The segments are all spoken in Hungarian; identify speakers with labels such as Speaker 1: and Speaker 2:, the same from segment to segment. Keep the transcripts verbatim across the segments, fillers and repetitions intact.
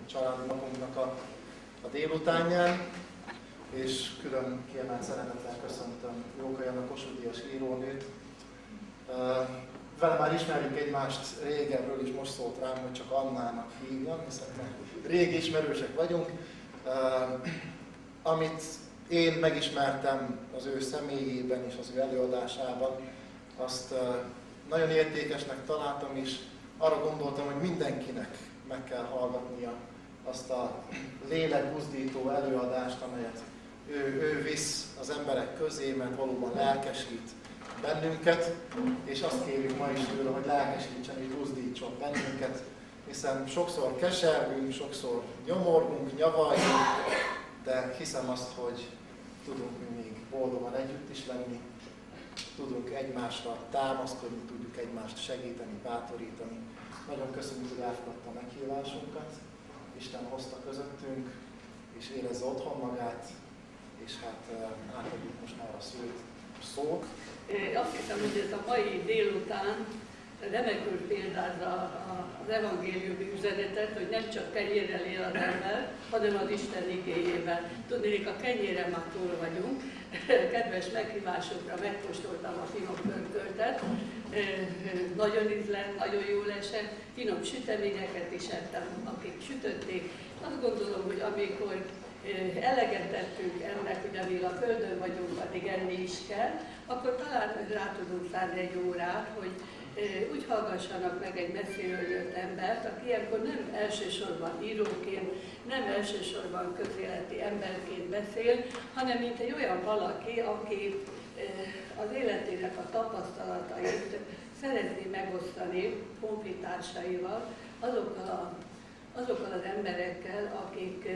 Speaker 1: családi napunknak a, a délutánján, és külön kiemelt szeretettel köszöntöm Jókai Anna Kossuth Díjas írónőt. Vele már ismerjük egymást régebről, és most szólt rám, hogy csak Annának hívjam, hiszen régi ismerősek vagyunk. Amit én megismertem az ő személyében és az ő előadásában, azt nagyon értékesnek találtam, és arra gondoltam, hogy mindenkinek meg kell hallgatnia azt a lélekbuzdító előadást, amelyet ő, ő visz az emberek közé, mert valóban lelkesít bennünket, és azt kérjük ma is tőle, hogy lelkesítsen és buzdítson bennünket, hiszen sokszor kesergünk, sokszor nyomorgunk, nyavaljunk, de hiszem azt, hogy tudunk mi még boldogan együtt is lenni, tudunk egymásra támaszkodni, tudjuk egymást segíteni, bátorítani. Nagyon köszönjük, hogy elfogadta a meghívásunkat, Isten hozta közöttünk, és érezze otthon magát, és hát átadjuk most már a szőt szót.
Speaker 2: Azt hiszem, hogy ez a mai délután remekül példázza az evangéliumi üzenetet, hogy nem csak kenyérrel él az ember, hanem az Isten igéjével. Tudnék, a kenyére már túl vagyunk. Kedves meghívásokra megkóstoltam a finom pörköltet. Nagyon ízlett, nagyon jól esett. Finom süteményeket is ettem, akik sütötték. Azt gondolom, hogy amikor eleget tettünk ennek, hogy amíg a Földön vagyunk, addig enni is kell, akkor talán rá tudunk szánni egy órát, hogy úgy hallgassanak meg egy messziről jött embert, aki ilyenkor nem elsősorban íróként, nem elsősorban közéleti emberként beszél, hanem mint egy olyan valaki, aki az életének a tapasztalatait szeretné megosztani honfitársaival, azokkal, a, azokkal az emberekkel, akik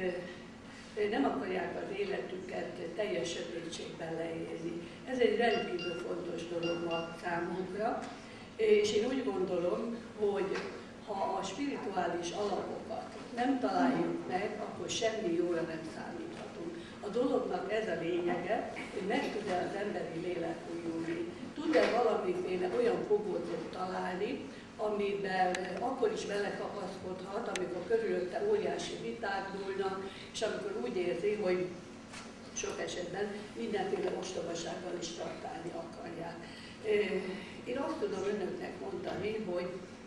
Speaker 2: nem akarják az életüket teljes sötétségben leélni. Ez egy rendkívül fontos dolog ma számunkra, és én úgy gondolom, hogy ha a spirituális alapokat nem találjuk meg, akkor semmi jóra nem számíthatunk. A dolognak ez a lényege, hogy meg tud-e az emberi lélek újulni. Tud-e valamiféle olyan fogótot találni, amiben akkor is belekapaszkodhat, amikor körülötte óriási viták dúlnak, és amikor úgy érzi, hogy sok esetben mindenféle ostobasággal is traktálni akarják. Én azt tudom önöknek mondani, hogy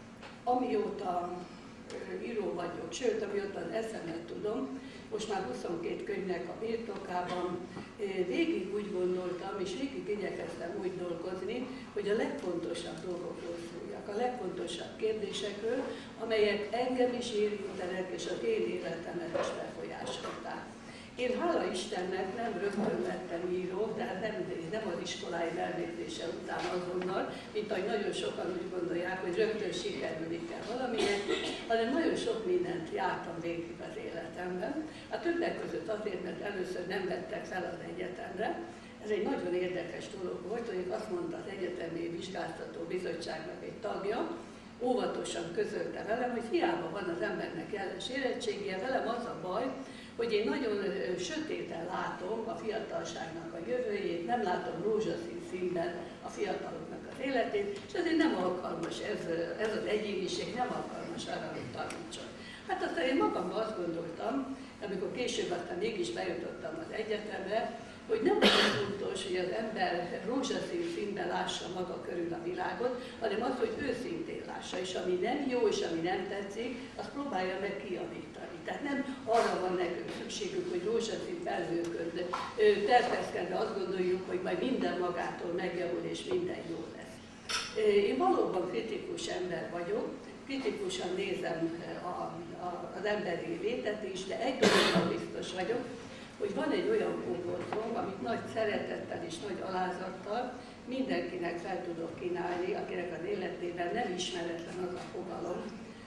Speaker 2: amióta író vagyok, sőt, amióta az eszemet tudom, most már huszonkét könyvnek a birtokában, végig úgy gondoltam, és végig igyekeztem úgy dolgozni, hogy a legfontosabb dolgokról szóljak, a legfontosabb kérdésekről, amelyek engem is érintenek, és az én életemet is befolyásolták. Én hála Istennek nem rögtön lettem író, tehát nem, nem az iskolái elvégzése után azonnal, mint ahogy nagyon sokan úgy gondolják, hogy rögtön sikerülik el valamilyen, hanem nagyon sok mindent jártam végig az életemben. A többek között azért, mert először nem vettek fel az egyetemre. Ez egy nagyon érdekes dolog volt, hogy azt mondta az Egyetemi Vizsgáztató Bizottságnak egy tagja, óvatosan közölte velem, hogy hiába van az embernek jeles érettségie, velem az a baj, hogy én nagyon sötéten látom a fiatalságnak a jövőjét, nem látom rózsaszín színben a fiataloknak az életét, és ezért nem alkalmas ez, ez az egyéniség, nem alkalmas arra, hogy tanítson. Hát aztán én magamban azt gondoltam, amikor később aztán mégis bejutottam az egyetemre, hogy nem az fontos, hogy az ember rózsaszín színben lássa maga körül a világot, hanem az, hogy őszintén lássa, és ami nem jó, és ami nem tetszik, azt próbálja meg kijavítani. Tehát nem arra van nekünk szükségünk, hogy rózsaszín felhőkön terpeszkedve azt gondoljuk, hogy majd minden magától megjavul, és minden jó lesz. Én valóban kritikus ember vagyok, kritikusan nézem a, a, az emberi létet is, de egy dologban biztos vagyok, hogy van egy olyan fogózom, amit nagy szeretettel és nagy alázattal mindenkinek fel tudok kínálni, akinek az életében nem ismeretlen az a fogalom,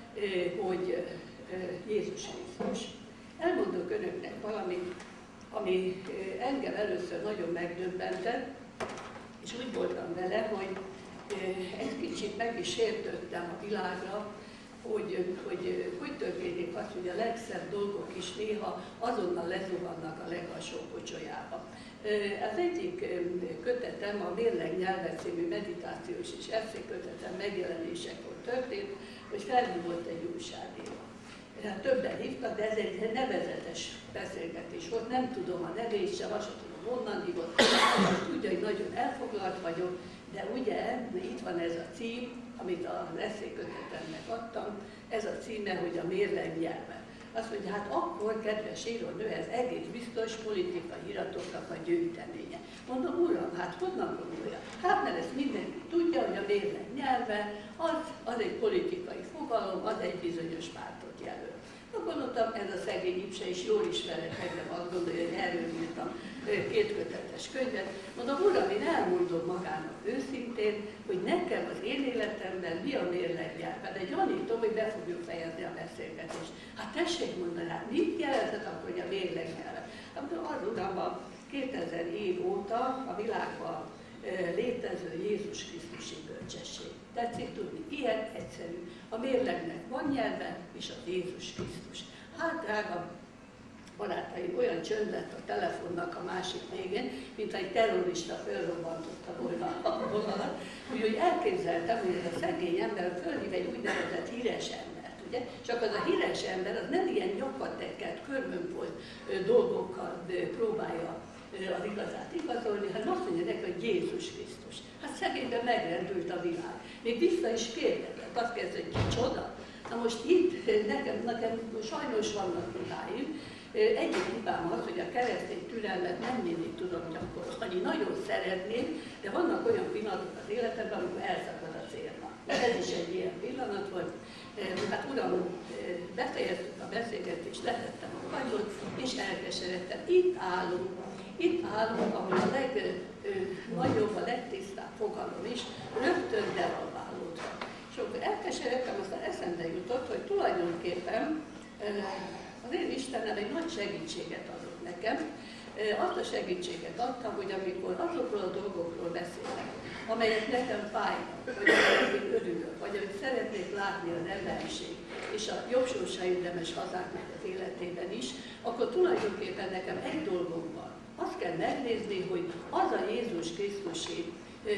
Speaker 2: hogy Jézus Krisztus. Elmondok önöknek valamit, ami engem először nagyon megdöbbentett, és úgy voltam vele, hogy egy kicsit meg is sértődtem a világra, hogy, hogy hogy történik az, hogy a legszebb dolgok is néha azonnal lezuhannak a legalsó pocsolyába. Az egyik kötetem, a Mérleg nyelve című meditációs és eszékötetem megjelenésekor történt, hogy felhívott egy újságíró. hát többen hívtak, de ez egy nevezetes beszélgetés volt, nem tudom a nevét sem, azt sem tudom honnan hívott, tudja, hogy nagyon elfoglalt vagyok, de ugye itt van ez a cím, amit az eszékötetemnek adtam, ez a címe, hogy a mérleg nyelve. Azt mondja, hát akkor, kedves írónő, ez egész biztos politikai iratoknak a gyűjteménye. Mondom, uram, hát honnan gondolja? Hát mert ezt mindenki tudja, hogy a mérleg nyelve az, az egy politikai fogalom, az egy bizonyos pártot jelöl. Akkor gondoltam, ez a szegény Ipse is jól ismerek engem, azt gondolja, hogy erről írtam két kötetes könyvet. Mondom, uram, én elmondom magának őszintén, hogy nekem az én életemben mi a mérlegnyelve, de gyanítom, hogy be fogjuk fejezni a beszélgetést. Hát tessék mondani, hát mit jelentett akkor, hogy a mérlegnyelve? Hát az uram, a kétezer év óta a világban létező Jézus Krisztusi bölcsesség. Tetszik tudni? Ilyen egyszerű. A mérlegnek van nyelve, és az Jézus Krisztus. Hát, drága barátaim, olyan csönd lett a telefonnak a másik végén, mint egy terrorista fölrobbantotta volna a vonalat. Úgyhogy elképzeltem, hogy ez a szegény ember fölhív egy úgynevezett híres embert, ugye? Csak az a híres ember, az nem ilyen nyakatekert, körmönfolt dolgokkal próbálja az igazát igazolni, hát azt mondja neki, hogy Jézus Krisztus. Hát szegényben megrendült a világ. Még vissza is kérdezett, azt kérdezett, hogy kicsoda. Na most itt nekem, nekem sajnos vannak hibáim. Egyik hibám az, hogy a keresztény türelmet nem mindig tudom gyakorolni. Nagyon szeretném, de vannak olyan pillanatok az életemben, amikor elszakad a célnak. Ez is egy ilyen pillanat volt. Hát uram, befejeztük a beszélgetést, letettem a kanyot, és elkeseredtem. Itt állunk. Itt állunk, ahol a legnagyobb, a legtisztább fogalom is rögtön devalválódva. És akkor elkeseredtem, aztán eszembe jutott, hogy tulajdonképpen az én Istenem egy nagy segítséget adott nekem. Azt a segítséget adta, hogy amikor azokról a dolgokról beszélek, amelyek nekem fájnak, vagy amelyek én örülök, vagy amit szeretnék látni az emberiség, és a jobb sorsa érdemes hazáknak az életében is, akkor tulajdonképpen nekem egy dolgom van. Azt kell megnézni, hogy az a Jézus Krisztusi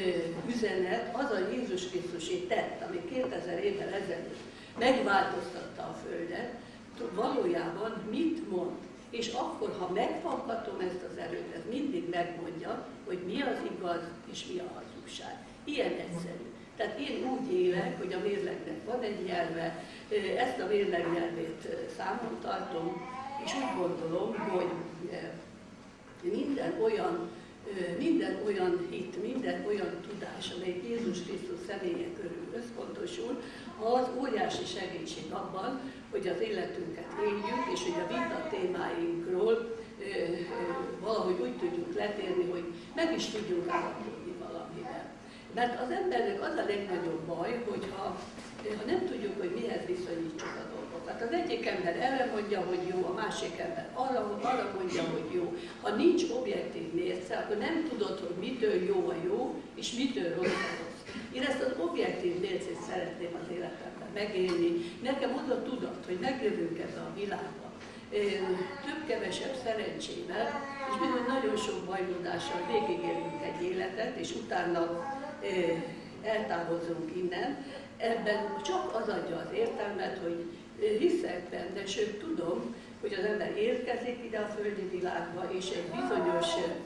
Speaker 2: üzenet, az a Jézus Krisztusi tett, ami kétezer évvel ezelőtt megváltoztatta a Földet, valójában mit mond. És akkor, ha megfaggatom ezt az erőt, ez mindig megmondja, hogy mi az igaz és mi a hazugság. Ilyen egyszerű. Tehát én úgy élek, hogy a mérlegnek van egy nyelve, ezt a mérleg nyelvét számon tartom, és úgy gondolom, hogy minden olyan, minden olyan hit, minden olyan tudás, amely Jézus Krisztus személye körül összpontosul, az óriási segítség abban, hogy az életünket éljük, és hogy a vita témáinkról valahogy úgy tudjuk letérni, hogy meg is tudjunk állapodni valamivel. Mert az embernek az a legnagyobb baj, hogyha ha nem tudjuk, hogy mihez viszonyítsuk a dolgokat. Az egyik ember erre mondja, hogy jó, a másik ember arra, arra mondja, hogy jó. Ha nincs objektív mérce, akkor nem tudod, hogy mitől jó a jó, és mitől rossz a rossz. Én ezt az objektív mércét szeretném az életemben megélni. Nekem az a tudat, hogy megjövünk ebbe a világba, több-kevesebb szerencsével, és bizony nagyon sok bajlódással végigélünk egy életet, és utána eltávozunk innen. Ebben csak az adja az értelmet, hogy hiszek benne, sőt tudom, hogy az ember érkezik ide a földi világba, és egy bizonyos,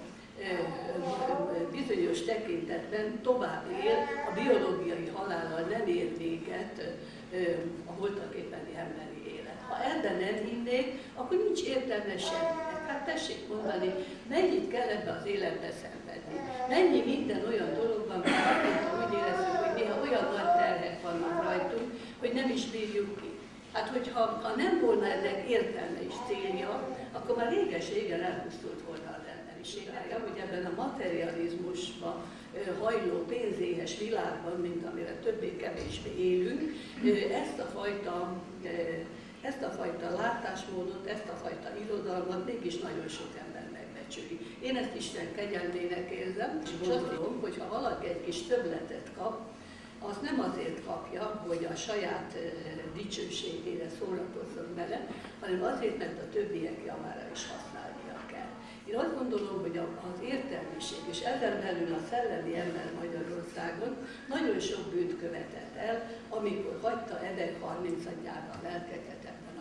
Speaker 2: bizonyos tekintetben tovább él, a biológiai halállal nem ér véget a voltaképpeni emberi élet. Ha ebben nem hinnék, akkor nincs értelme semminek. Hát tessék mondani, mennyit kell ebbe az életbe szenvedni. Mennyi minden olyan dolog van, hogy úgy érezzük, hogy néha olyan nagy terhek vannak rajtunk, hogy nem is bírjuk ki. Hát, hogyha ha nem volna ennek értelme és célja, akkor már réges-régen elpusztult volna az emberiség. Hogy ebben a materializmusba hajló pénzéhes világban, mint amire többé-kevésbé élünk, ezt a fajta Ezt a fajta látásmódot, ezt a fajta irodalmat mégis nagyon sok ember megbecsüli. Én ezt Isten kegyelmének érzem, és gondolom, hogy ha valaki egy kis többletet kap, azt nem azért kapja, hogy a saját dicsőségére szórakozzon vele, hanem azért, mert a többiek javára is használnia kell. Én azt gondolom, hogy az értelmiség, és ezen belül a szellemi ember Magyarországon nagyon sok bűnt követett el, amikor hagyta Edek harmincadjára a lelkeket ebben az országban.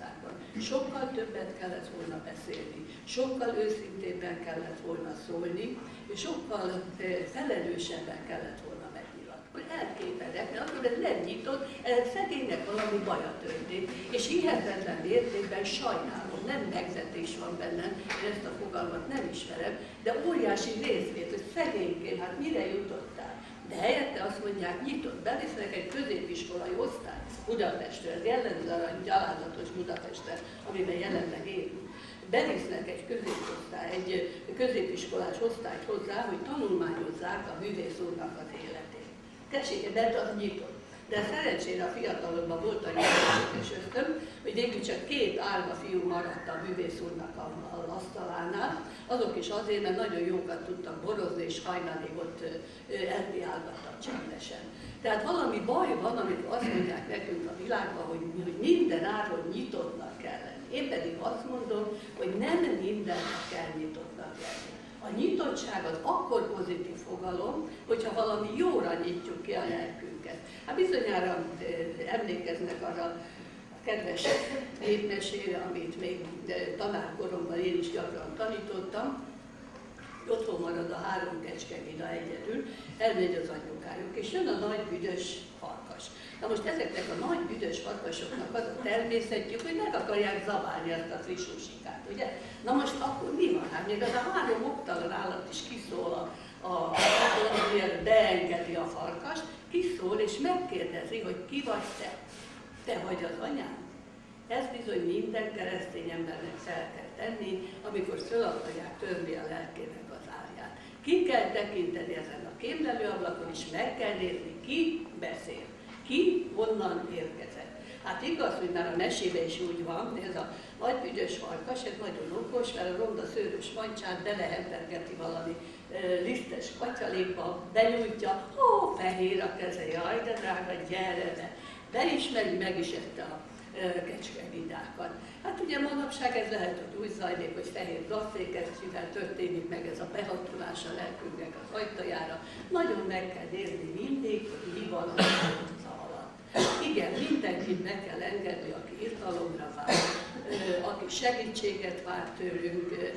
Speaker 2: Magyarországon. Sokkal többet kellett volna beszélni, sokkal őszintébben kellett volna szólni, és sokkal felelősebben kellett volna megnyilatkozni. Elképedek, mert akkor ez nem nyitott, ez szegénynek valami baja történt, és hihetetlen mértékben sajnálom, nem megvetés van bennem, én ezt a fogalmat nem ismerem, de óriási részvét, hogy szegényként, hát mire jutottál? De helyette azt mondják, nyitott, bevisznek egy középiskolai osztály Budapestre, ez jellemző arra gyalázatos Budapestre, amiben jelenleg élünk. Bevisznek egy középosztály, egy középiskolás osztályt hozzá, hogy tanulmányozzák a művész úrnak az életét. Tessék, de az nyitott. De szerencsére a fiatalokban volt a jelentős ösztön, hogy végül csak két árva fiú maradt a művész úrnak az asztalánál, azok is azért, mert nagyon jókat tudtak borozni, és hajnalig ott elpiálgattak csendesen. Tehát valami baj van, amikor azt mondják nekünk a világban, hogy, hogy minden áron nyitottnak kell lenni. Én pedig azt mondom, hogy nem mindennek kell nyitottnak lenni. A nyitottság az akkor pozitív fogalom, hogyha valami jóra nyitjuk ki a lelkünket. Hát bizonyára emlékeznek arra a kedves népmesére, amit még tanárkoromban én is gyakran tanítottam, otthon marad a három kecskevida egyedül, elmegy az anyukájuk, és jön a nagy büdös farkas. Na most ezeknek a nagy büdös farkasoknak az a természetjük, hogy meg akarják zabálni azt a friss húsikát, ugye? Na most akkor mi van? Hát még az a három oktalan állat is kiszól, a, a, a, beengedi a farkast, kiszól és megkérdezi, hogy ki vagy te? Te vagy az anyám? Ez bizony minden keresztény embernek fel kell tenni, amikor föl akarják törni a lelkének az árját. Ki kell tekinteni ezen a kémlelőablakon, és meg kell nézni, ki beszél, ki honnan érkezett. Hát igaz, hogy már a mesében is úgy van, ez a nagy büdös farkas, ez nagyon okos, mert a ronda szőrös mancsát belehempergeti valami e, lisztes katyalékba, benyújtja, ó, fehér a keze, jaj, de drága, gyere be. Beismeri, meg is ette a kecskevidákat. Hát ugye manapság ez lehet, hogy úgy zajlik, hogy fehér drasszékesztyűvel történik meg ez a behatolás a lelkünknek az ajtajára. Nagyon meg kell nézni mindig, hogy mi van az utca alatt. Igen, mindenkit meg kell engedni, aki irtalomra vár, aki segítséget vár tőlünk,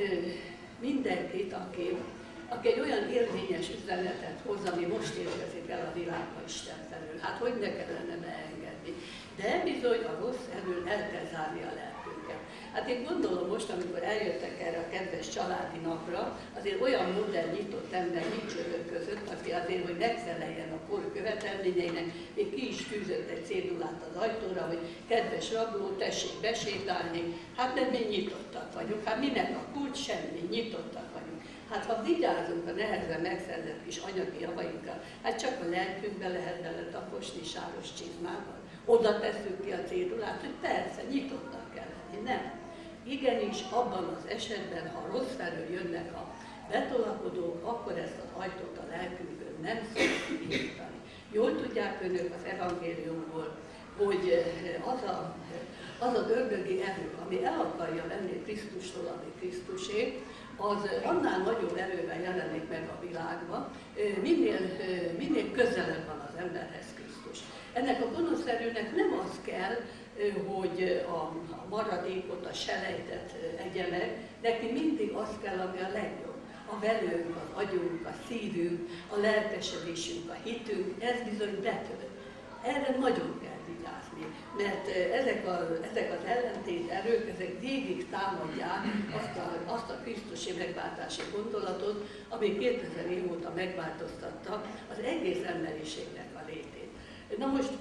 Speaker 2: mindenkit, aki, aki egy olyan érvényes üzenetet hoz, ami most érkezik el a világba Isten felől. Hát hogy ne kellene beengedni? De bizony a rossz erről el kell zárni a lelkünket. Hát én gondolom most, amikor eljöttek erre a kedves családi napra, azért olyan modern nyitott ember nincs önök között, aki azért, hogy megfeleljen a kor követelményeinek, még ki is tűzött egy cédulát az ajtóra, hogy kedves rabló, tessék besétálni. Hát nem mi nyitottak vagyunk, hát minek a kulcs, semmi, nyitottak vagyunk. Hát ha vigyázunk a nehezen megszerzett kis anyagi javaikkal, hát csak a lelkünkbe lehet bele taposni sáros csizmával. Oda tesszük ki a cédulát, hogy persze, nyitottnak kell lenni. Nem. Igenis, abban az esetben, ha rossz felől jönnek a betolakodók, akkor ezt az ajtót a lelkünkön nem szabad kinyitani. Jól tudják önök az evangéliumból, hogy az a, az az ördögi erő, ami el akarja venni Krisztustól, ami Krisztusé, az annál nagyobb erővel jelenik meg a világban, minél, minél közelebb van az emberhez Krisztus. Ennek a gonosz erőnek nem az kell, hogy a maradékot, a selejtet egye meg, neki mindig az kell, ami a legjobb. A velőnk, az agyunk, a szívünk, a lelkesedésünk, a hitünk, ez bizony betölt. Erre nagyon kell vigyázni, mert ezek, a, ezek az ellentét erők, ezek végig támadják azt a, azt a krisztusi megváltási gondolatot, ami kétezer év óta megváltoztatta az egész emberiségnek a létét. Na most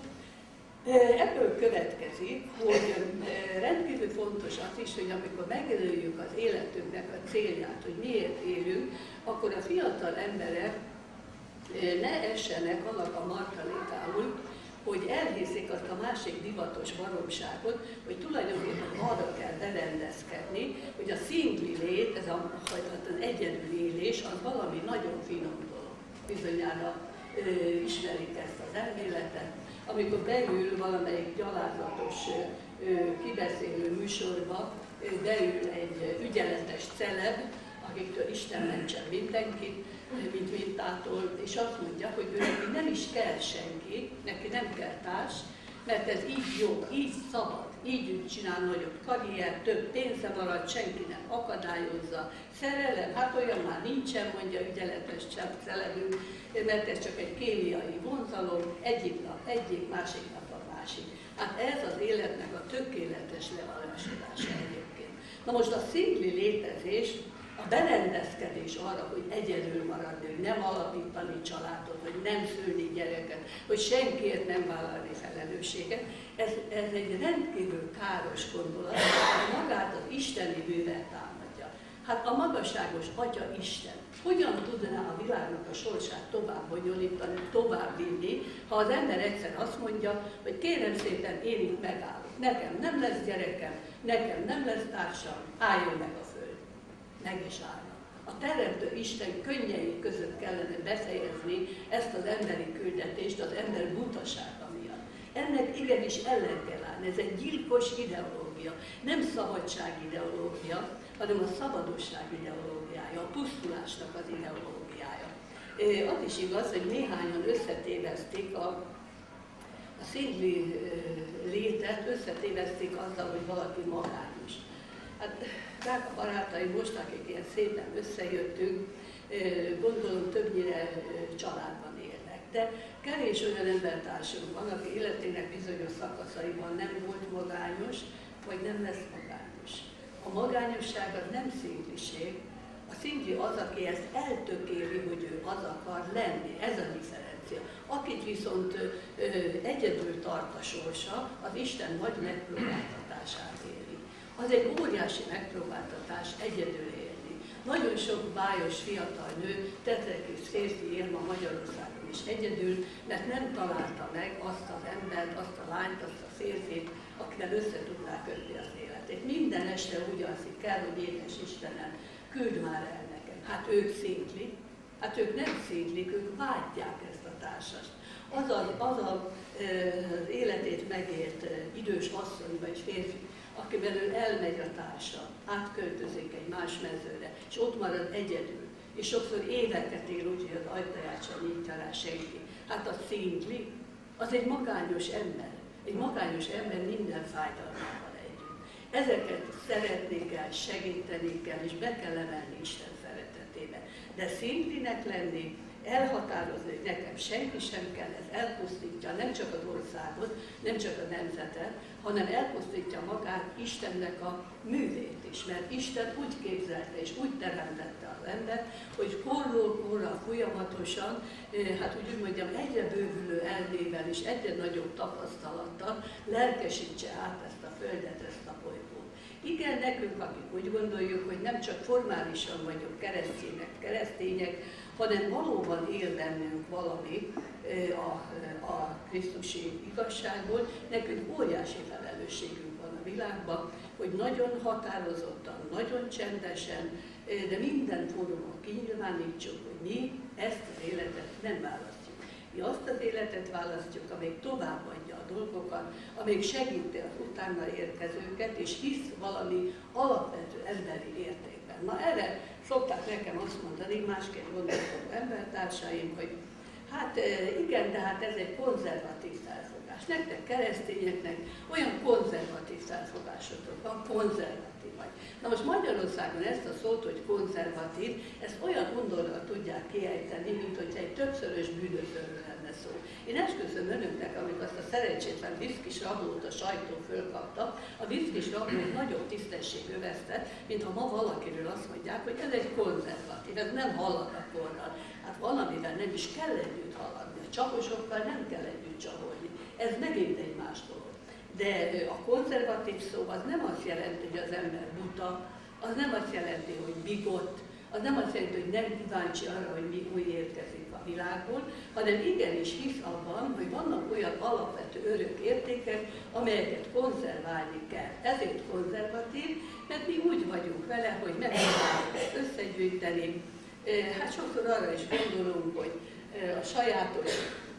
Speaker 2: ebből következik, hogy rendkívül fontos az is, hogy amikor megjelöljük az életünknek a célját, hogy miért élünk, akkor a fiatal emberek ne essenek annak a martalékául, hogy elhiszik azt a másik divatos baromságot, hogy tulajdonképpen arra kell berendezkedni, hogy a szingli lét, ez a, az egyedül élés, az valami nagyon finom dolog. Bizonyára ö, ismerik ezt az elméletet. Amikor beül valamelyik gyalázatos ö, kibeszélő műsorba, ö, beül egy ügyeletes celeb, akiktől Isten mentsen mindenkit, mint mintától, és azt mondja, hogy ő neki nem is kell senki, neki nem kell társ, mert ez így jó, így szabad, így csinál nagyobb karrier, több pénze marad, senki nem akadályozza. Szerelem, hát olyan már nincsen, mondja ügyeletes szerelünk, mert ez csak egy kémiai vonzalom, egyik nap egyik, másik nap a másik. Hát ez az életnek a tökéletes levalásodása egyébként. Na most a szingli létezés, a berendezkedés arra, hogy egyedül maradni, hogy nem alapítani családot, hogy nem szülni gyereket, hogy senkiért nem vállalni felelősséget, ez, ez egy rendkívül káros gondolat, hogy magát az isteni művet támadja. Hát a magasságos Atya Isten hogyan tudná a világnak a sorsát tovább bonyolítani, tovább vinni, ha az ember egyszer azt mondja, hogy kérem szépen, én itt megállok, nekem nem lesz gyerekem, nekem nem lesz társam, álljon meg a föld. Meg is állnak. A teremtő Isten könnyei között kellene befejezni ezt az emberi küldetést az ember butasága miatt. Ennek igenis ellen kell állni. Ez egy gyilkos ideológia, nem szabadság ideológia, hanem a szabadosság ideológiája, a pusztulásnak az ideológiája. Az is igaz, hogy néhányan összetévesztik a, a szingli létet, összetévesztik azzal, hogy valaki magányos. Hát, drága barátaim, most, akik ilyen szépen összejöttünk, gondolom többnyire családban élnek. De kevés olyan embertársunk van, aki életének bizonyos szakaszaiban nem volt magányos, vagy nem lesz magányos. A magányosság az nem szingliség. A szingli az, aki ezt eltökéli, hogy ő az akar lenni. Ez a differencia. Akit viszont ö, egyedül tart a sorsa, az Isten nagy megpróbáltatását éli. Az egy óriási megpróbáltatás egyedül élni. Nagyon sok bájos fiatal nő, tetrekés férfi él ma Magyarországon is egyedül, mert nem találta meg azt az embert, azt a lányt, azt a férfit, akivel össze tudná kötni az életét. Minden este úgy alszik el, hogy édes Istenem, küld már el nekem. Hát ők szinglik, hát ők nem szinglik, ők vágyják ezt a társast. Az a, az a, az életét megért idős asszony vagy férfi, akivel ő elmegy a társa, átköltözik egy más mezőre, és ott marad egyedül. És sokszor éveket él úgy, hogy az ajtaját sem nyitja rá senki. Hát a szingli, az egy magányos ember. Egy magányos ember minden fájdalmával együtt. Ezeket szeretni kell, segíteni kell, és be kell emelni Isten szeretetébe. De szinglinek lenni, elhatározni, hogy nekem senki sem kell, ez elpusztítja nem csak az országot, nem csak a nemzetet, hanem elpusztítja magát Istennek a művét is, mert Isten úgy képzelte és úgy teremtette az embert, hogy korról korra folyamatosan, hát úgy, úgy mondjam, egyre bővülő elmével és egyre nagyobb tapasztalattal lelkesítse át ezt a földet, ezt a bolygót. Igen, nekünk, akik úgy gondoljuk, hogy nem csak formálisan vagyunk keresztények, keresztények, hanem valóban él bennünk valami a, a krisztusi igazságból, nekünk óriási felelősségünk van a világban, hogy nagyon határozottan, nagyon csendesen, de minden fórumon kinyilvánítsuk, hogy mi ezt az életet nem választjuk. Mi azt az életet választjuk, amelyik továbbadja a dolgokat, amelyik segíti az utána érkezőket, és hisz valami alapvető emberi értékben. Na erre szokták nekem azt mondani, másképp gondolkodó embertársaim, hogy hát igen, de hát ez egy konzervatív felfogás. Nektek keresztényeknek olyan konzervatív felfogásotok van, konzervatív vagy. Na most Magyarországon ezt a szót, hogy konzervatív, ezt olyan undorral tudják kiejteni, mint hogy egy többszörös bűnözőről lenne szó. Én esküszöm önöknek, amikor azt a szerencsétlen viszkis rablót a sajtó fölkapta, a viszkis rablót nagyobb tisztesség övezte, mint ha ma valakiről azt mondják, hogy ez egy konzervatív, ez nem halad a korral. Hát valamivel nem is kell együtt haladni, a csaposokkal nem kell együtt csaholni. Ez megint egy más dolog. De a konzervatív szó az nem azt jelenti, hogy az ember buta, az nem azt jelenti, hogy bigott, az nem azt jelenti, hogy nem kíváncsi arra, hogy mi új érkezik a világból, hanem igenis hisz abban, hogy vannak olyan alapvető örök értékek, amelyeket konzerválni kell. Ezért konzervatív, mert mi úgy vagyunk vele, hogy megpróbáljuk ezt összegyűjteni. Hát sokszor arra is gondolunk, hogy a sajátos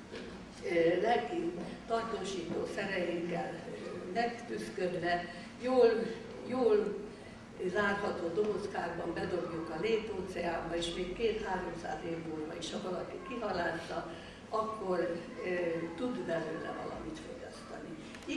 Speaker 2: lelki tartósító szereinkkel megtüszködve, jól, jól zárható dobozkákban bedobjuk a létóceánba, és még két-háromszáz év múlva is, ha valaki kihalálta, akkor e, tud belőle valamit fogyasztani.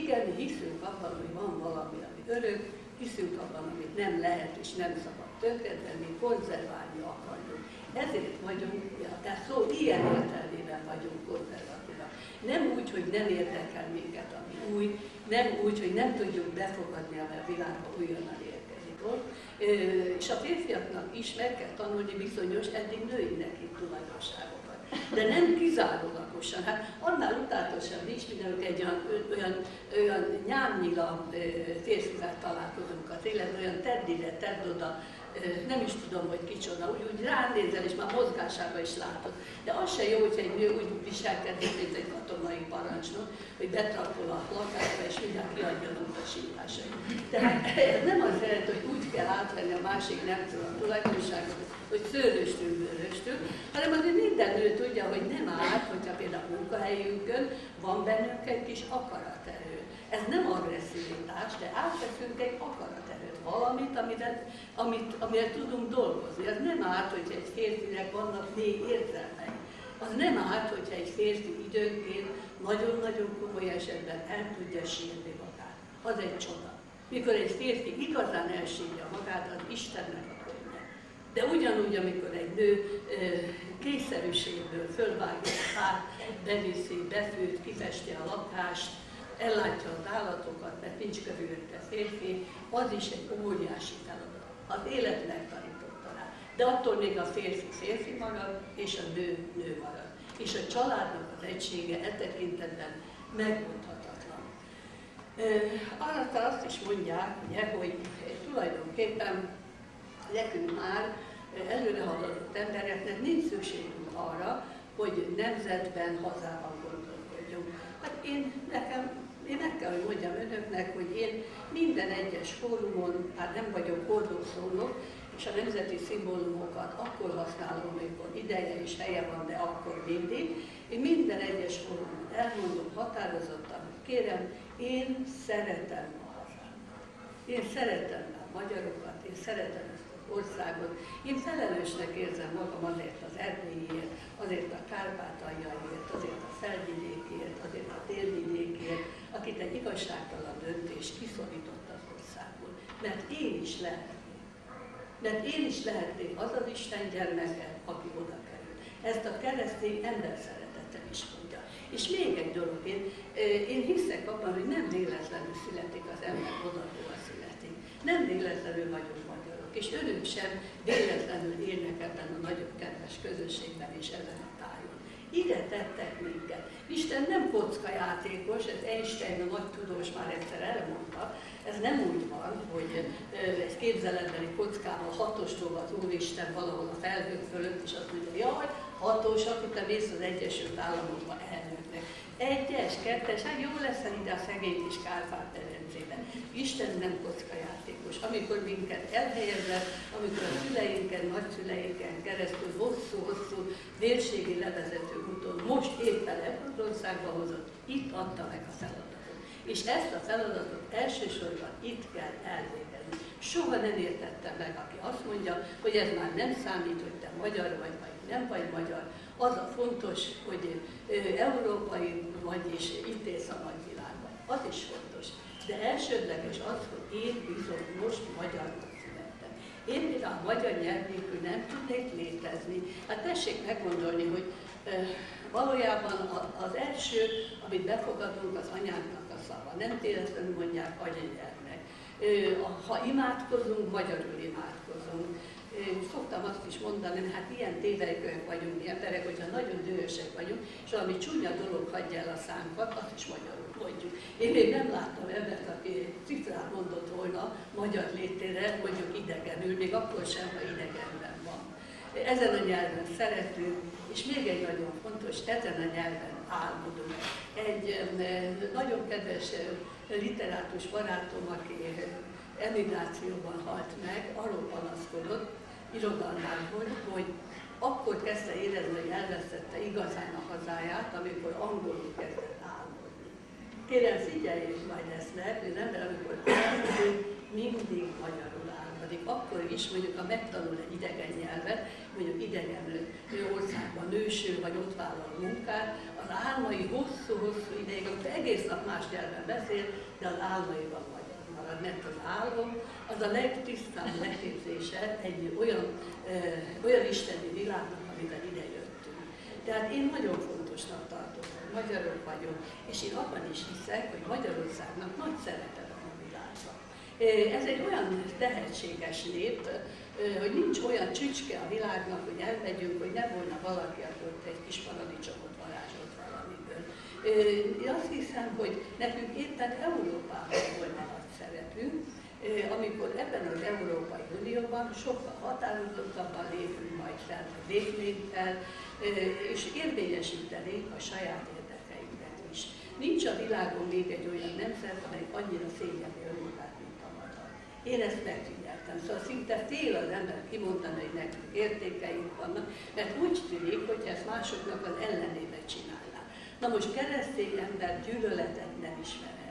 Speaker 2: igen, hiszünk abban, hogy van valami, ami örök, hiszünk abban, amit nem lehet és nem szabad tönkretenni, konzerválni akarjuk. Ezért vagyunk, tehát szó ilyen értelmében vagyunk konzervatívak. Nem úgy, hogy nem érdekel minket, ami új, nem úgy, hogy nem tudjuk befogadni, amely a világba újonnan érkezik. És a férfiaknak is meg kell tanulni bizonyos eddig nőinek itt tulajdonságokat. De nem kizárólagosan. Hát annál utálatosan nincs, mint amikor egy olyan, olyan, olyan nyámnyila férfivel találkozunk az életben, olyan tedd ide, tedd oda, nem is tudom, hogy kicsoda, úgy, úgy ránézel, és már mozgásában is látod. De az se jó, hogyha egy nő úgy viselkedik, mint egy katonai parancsnok, hogy betrappol a lakásba, és mindjárt kiadja az utasításait. Tehát ez nem az jelent, hogy úgy kell átvenni a másik nemtől a tulajdonságot, hogy szőröstül, bőröstül, hanem azért minden nő tudja, hogy nem árt, hogyha például a munkahelyünkön van bennünk egy kis akaraterő. Ez nem agresszivitás, de átveszünk egy akaraterőt, valamit, amivel, amit, amivel tudunk dolgozni. Ez nem árt, hogyha egy férfinek vannak mély érzelmei. Az nem árt, hogyha egy férfi időnként nagyon-nagyon komoly esetben el tudja sírni magát. Az egy csoda. Mikor egy férfi igazán elsírja magát, az Istennek a könyve. De ugyanúgy, amikor egy nő kényszerűségből fölvágja a fát, beviszi, befűt, kifesti a lakást, ellátja az állatokat, mert nincs körülötte férfi, az is egy óriási feladat. Az élet megtanította rá. De attól még a férfi férfi marad, és a nő nő marad. És a családnak az egysége e tekintetben megoldhatatlan. Arra azt is mondják, ugye, hogy tulajdonképpen nekünk már előre haladott embereknek nincs szükségünk arra, hogy nemzetben, hazában gondolkodjunk. Hát én nekem Én meg kell, hogy mondjam önöknek, hogy én minden egyes fórumon, hát nem vagyok hordószónok, és a nemzeti szimbólumokat akkor használom, amikor ideje és helye van, de akkor mindig. Én minden egyes fórumon elmondom határozottan, hogy kérem, én szeretem a hazát. Én szeretem a magyarokat, én szeretem ezt az országot. Én felelősnek érzem magam azért az Erdélyért, azért a Kárpátaljaiért, azért a Felvidékért, azért a Délvidékért, akit egy igazságtalan döntés kiszorított az országból. Mert én is lehetnék. Mert én is lehetnék az az Isten gyermeke, aki oda kerül. Ezt a keresztény ember szeretetem is mondja. És még egy dolog, én, én hiszek abban, hogy nem véletlenül születik az ember oda, hova születik. Nem véletlenül vagyunk magyarok, és önök sem véletlenül élnek ebben a nagyon kedves közösségben és ezen a tájon. Ide tettek minket. Isten nem kockajátékos, ez Einstein, a nagy tudós már egyszer elmondta. Ez nem úgy van, hogy egy képzeletbeli kockával hatostól az Úristen valahol a felhők fölött, és azt mondja, jaj, hatos, akkor te mész az Egyesült Államokba elnöknek. Egyes, kettes, hát jó lesz ide a szegény kis Kárpát-medencében. Isten nem kockajátékos. Amikor minket elhelyezett, amikor a szüleinken, nagyszüleinken keresztül hosszú-hosszú vérségi levezető úton most éppen ebben az országba hozott, itt adta meg a feladatot. És ezt a feladatot elsősorban itt kell elvégezni. Soha nem értettem meg, aki azt mondja, hogy ez már nem számít, hogy te magyar vagy, vagy nem vagy magyar. Az a fontos, hogy európai vagy, és itt élsz a nagyvilágban. Az is fontos. De elsődleges az, hogy én bizony most magyarnak születtem. Én például a magyar nyelv nélkül nem tudnék létezni. Hát tessék meggondolni, hogy valójában az első, amit befogadunk, az anyánknak a szava. Nem véletlenül mondják anyanyelvnek. Ha imádkozunk, magyarul imádkozunk. Szoktam azt is mondani, hogy hát ilyen tévelykőek vagyunk mi emberek, hogyha nagyon dühösek vagyunk, és valami csúnya dolog hagyja el a szánkat, azt is magyarul mondjuk. Én még nem láttam embert, aki cifrát mondott volna magyar létére, mondjuk idegenül, még akkor sem, ha idegenben van. Ezen a nyelven szeretünk, és még egy nagyon fontos, ezen a nyelven álmodunk. Egy nagyon kedves literátus barátom, aki emigrációban halt meg, arról panaszkodott, irodalmából, hogy akkor kezdte érezni, hogy elvesztette igazán a hazáját, amikor angolul kezdett álmodni. Kérem, figyeljék majd ezt meg, hogy az ember, amikor álmodik, mindig magyarul álmodik. Akkor is, mondjuk, ha megtanul egy idegen nyelvet, mondjuk idegen országban nősül, vagy ott vállal munkát, az álmai hosszú-hosszú ideig, amikor egész nap más nyelven beszél, de az álmaiban magyar marad, mert az álom az a legtisztább leképzése egy olyan, ö, olyan isteni világnak, amivel ide jöttünk. Tehát én nagyon fontosnak tartom, hogy magyarok vagyok, és én abban is hiszek, hogy Magyarországnak nagy szerepe van a világban. Ez egy olyan tehetséges nép, hogy nincs olyan csücske a világnak, hogy elmegyünk, hogy ne volna valaki, aki ott egy kis paradicsomot varázsolt valamiből. Én azt hiszem, hogy nekünk éppen Európában volna nagy szerepünk, amikor ebben az Európai Unióban sokkal határozottabban lépünk majd fel, lépnénk fel, és érvényesítenénk a saját érdekeinket is. Nincs a világon még egy olyan nemzet, amely annyira szégyeli önmagát, mint a magyar. Én ezt megfigyeltem, szóval szinte fél az ember kimondani, hogy nekünk értékeink vannak, mert úgy tűnik, hogy ezt másoknak az ellenébe csinálná. Na most keresztény ember gyűlöletet nem ismer el.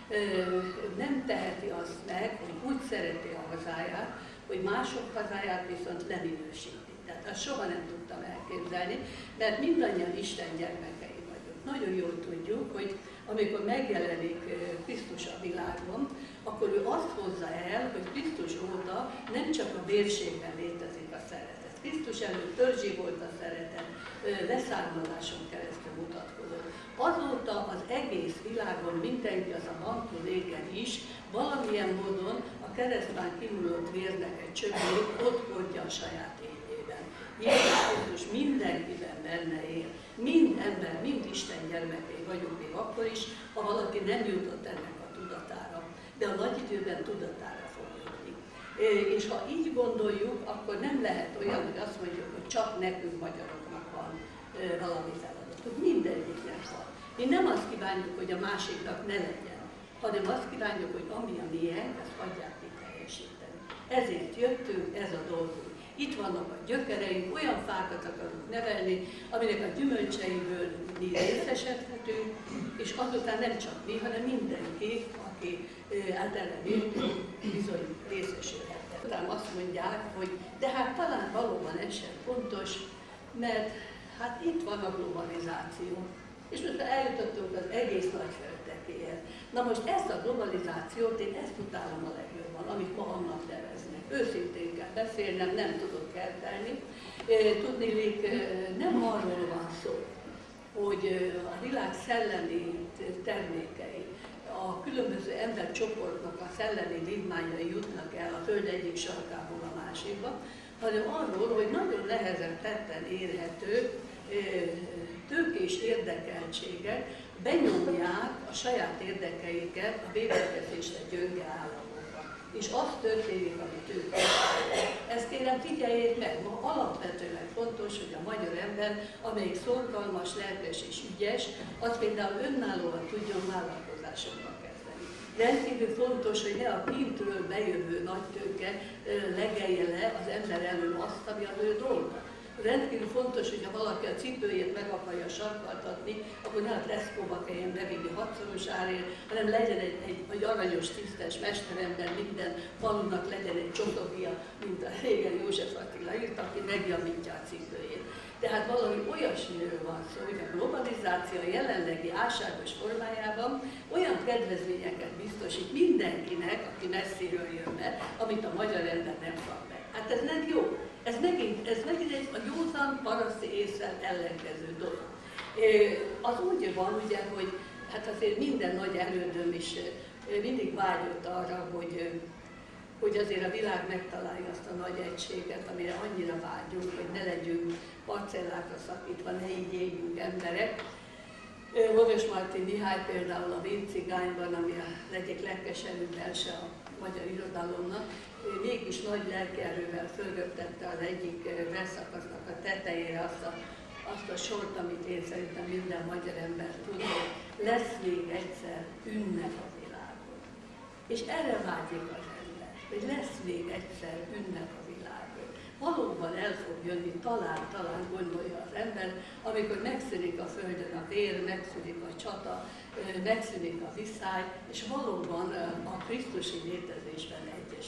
Speaker 2: Nem teheti azt meg, hogy úgy szereti a hazáját, hogy mások hazáját viszont leminősíti. Tehát azt soha nem tudtam elképzelni, mert mindannyian Isten gyermekei vagyunk. Nagyon jól tudjuk, hogy amikor megjelenik Krisztus a világon, akkor ő azt hozza el, hogy Krisztus óta nem csak a vérségben létezik a szeretet. Krisztus előtt törzsi volt a szeretet, leszármazáson keresztül mutatkozott. Azóta az egész világon mindenki, az a mantó légen is, valamilyen módon a keresztben kihullott vérnek egy csöpét ott hordja a saját életében. Jézus Krisztus mindenkiben benne él. Mind ember, mind Isten gyermekei vagyunk még akkor is, ha valaki nem jutott ennek a tudatára. De a nagy időben tudatára fog jutni. És ha így gondoljuk, akkor nem lehet olyan, hogy azt mondjuk, hogy csak nekünk magyaroknak van valami feladatunk. Mindegyiknek van. Mi nem azt kívánjuk, hogy a másiknak ne legyen, hanem azt kívánjuk, hogy ami a miénk, ezt hagyják ki teljesíteni. Ezért jöttünk, ez a dolgunk. Itt vannak a gyökereink, olyan fákat akarunk nevelni, aminek a gyümölcseiből mi részesedhetünk, és azután nem csak mi, hanem mindenki, aki általában bizony részesülhet. Utána azt mondják, hogy de hát talán valóban ez sem fontos, mert hát itt van a globalizáció. És most eljutottunk az egész nagy földtekéhez. Na most ezt a globalizációt én ezt utálom a legjobban, amit ma annak neveznek. Őszintén kell beszélnem, nem tudok eltelni. Tudniillik, nem arról van szó, hogy a világ szellemi termékei, a különböző embercsoportnak a szellemi vívmányai jutnak el a föld egyik sarkából a másikba, hanem arról, hogy nagyon nehezen tetten érhető tőkés érdekeltségek benyomják a saját érdekeiket a védekezésre gyönge államokba. És az történik, amit ők történik. Ezt kérem figyeljék meg, ma alapvetően fontos, hogy a magyar ember, amelyik szorgalmas, lelkes és ügyes, az például önállóan tudjon vállalkozásokkal kezdeni. Rendkívül fontos, hogy ne a kintről bejövő nagy tőke legelje le az ember elől azt, ami az ő dolga. Rendkívül fontos, hogy ha valaki a cipőjét meg akarja sarkaltatni, akkor ne a Tesco-ba kelljen bevinni hatszoros árért, hanem legyen egy, egy, egy aranyos, tisztes mesterember, minden falunak legyen egy csotogja, mint a régen József Attila írt, aki megjavítja a cipőjét. Tehát valami olyasmiről van szó, hogy a globalizáció jelenlegi álságos formájában olyan kedvezményeket biztosít mindenkinek, aki messziről jön be, amit a magyar ember nem kap meg. Hát ez nem jó. Ez megint, ez megint egy a józan paraszti ésszel ellenkező dolog. Az úgy van, ugye, hogy hát azért minden nagy elődöm is mindig vágyott arra, hogy, hogy azért a világ megtalálja azt a nagy egységet, amire annyira vágyunk, hogy ne legyünk parcellákra szakítva, ne így éljünk emberek. Vörös Martin Mihály például a Véncigányban, ami az egyik legkeserűbb verse a magyar irodalomnak, mégis nagy lelkierővel fölröptette az egyik versszakasznak a tetejére azt a, azt a sort, amit én szerintem minden magyar ember tud, hogy lesz még egyszer ünnep a világon. És erre vágyik az ember, hogy lesz még egyszer ünnep a világon. Valóban el fog jönni, talán, talán gondolja az ember, amikor megszűnik a földön a vér, megszűnik a csata, megszűnik a viszály, és valóban a krisztusi létezésben egyesülnek.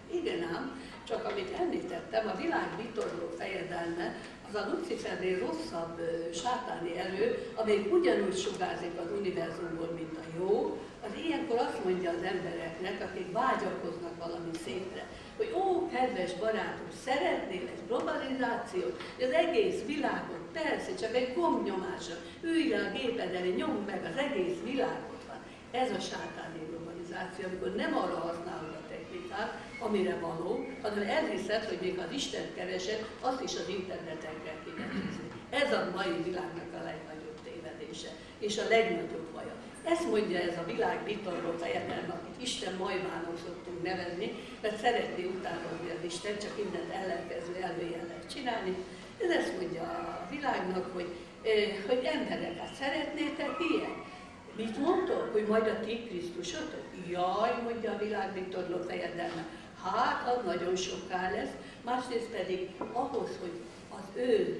Speaker 2: Igen ám, csak amit említettem, a világ vitorló fejedelme, az a Lucifernél rosszabb sátáni erő, amely ugyanúgy sugárzik az univerzumból, mint a jó, az ilyenkor azt mondja az embereknek, akik vágyakoznak valami szépre, hogy ó, kedves barátom, szeretnél egy globalizációt, hogy az egész világot, persze, csak egy gombnyomásra, ülj le a géped elé, nyomd meg az egész világot van. Ez a sátáni globalizáció, amikor nem arra használod a technikát, amire való, hanem elhiszed, hogy még az Isten keresed, azt is az interneten kell kinevezni. Ez a mai világnak a legnagyobb tévedése, és a legnagyobb baja. Ezt mondja ez a világ vitorló fejedelme, akit Isten majmának szoktunk nevezni, mert szeretné utánozni az Isten, csak mindent ellenkező előjellel csinálni. Ez ezt mondja a világnak, hogy, hogy emberek, hát szeretnétek ilyen? Mit mondtok, hogy majd a ti Krisztusotok? Jaj, mondja a világ vitorló fejedelme, hát az nagyon soká lesz, másrészt pedig ahhoz, hogy az ő,